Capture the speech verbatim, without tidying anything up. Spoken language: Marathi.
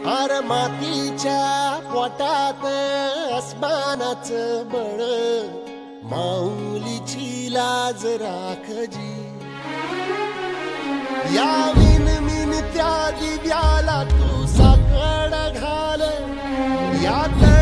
आर मातीच्या पोटात अस्मानाचं बळ, माऊलीची लाज राखजी. या विनमिन त्या दिव्याला तू साकड घाल, यात